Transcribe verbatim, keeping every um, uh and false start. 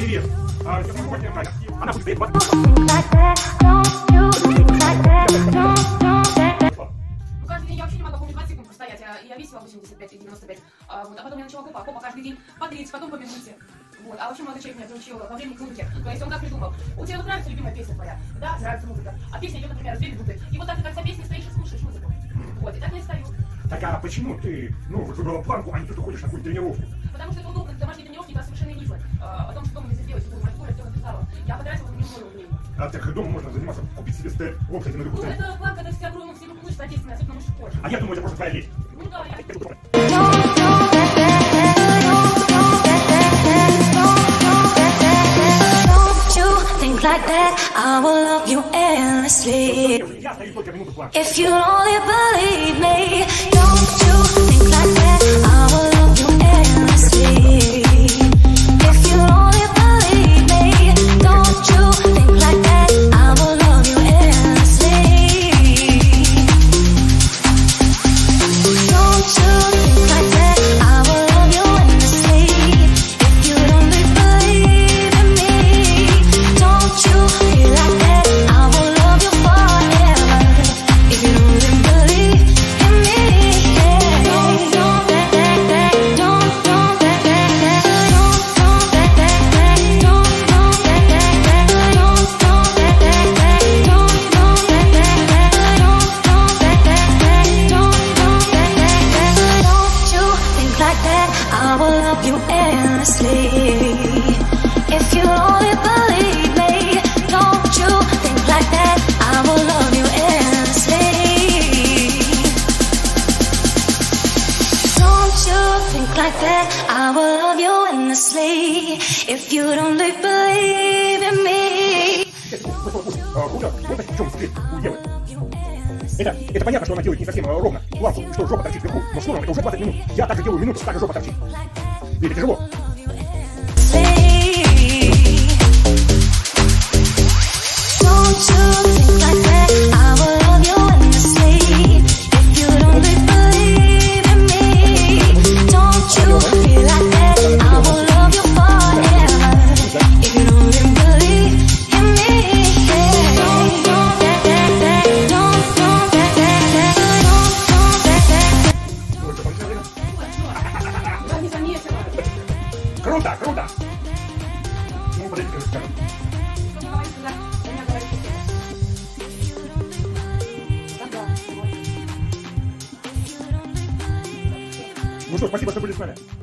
Привет. А, она будет стоять. Ну, каждый день я вообще не могла, помню, двадцать секунд простоять, а я весила восемьдесят пять и девяносто пять. А, вот, а потом я начала копа, копа каждый день по тридцать, потом по минуте. Вот. А вообще молодой человек меня приучил во время курки. То есть он как придумал: у тебя вот нравится любимая песня твоя, да, нравится музыка, а песня идет, например, две минуты. И вот так ты как за песней стоишь и слушаешь музыку. Вот, и так я стою. Так а почему ты, ну, вот выбрала планку, а не ты ходишь на какую-то тренировку? Потому что это удобно, домашние тренировки — это совершенные мифы. А, о том, что дома нельзя сделать, что мать Коля все написала. Я потратила дневную в ней. А так дома можно заниматься, купить себе степ, вот, кстати, на Ну, другую. это планка, это все огромные, все мышцы задействованы, особенно мышцы кожи. А я думаю, это просто твоя лень. Ну да, я... Like that, I will love you endlessly. If you only believe me, don't you think like that, I will love you endlessly. If you only believe me, don't you think like that, I will love you endlessly. Don't you think like that, I will love you endlessly. If you only believe in me, don't you feel like that, I will love you forever. If you only believe in me, yeah. Don't, don't, that, that, that, don't, don't, that, that, that, don't, don't, that, that, that, don't, don't, that, that, that, don't, don't, that, that, that, don't, don't, that, that, that, don't, don't, that, that, that, don't, don't, that, that, that, don't you think like that, I will love you endlessly. If you only believe me, don't you think like that, I will love you endlessly. Don't you think like that, I will love you endlessly. If you only believe in me. Вот в чем секрет у Евы. Это, это понятно, что она делает не совсем ровно планку, что жопа торчит вверху, но скоро это уже двадцать минут. Я также делаю минуту, так же жопа торчит. И это тяжело. Don't you think like that, I will love you endlessly. If you only believe in me, don't you feel like that, I will love you forever. If you only believe in me, yeah. Don't, don't, that, that, that, don't, don't, that, that, that, don't, don't, that, that. Я не заметила. Круто, круто! Ну, подойдите, скажем. Не говори сюда, у меня говорит Ну что, спасибо, что были с нами.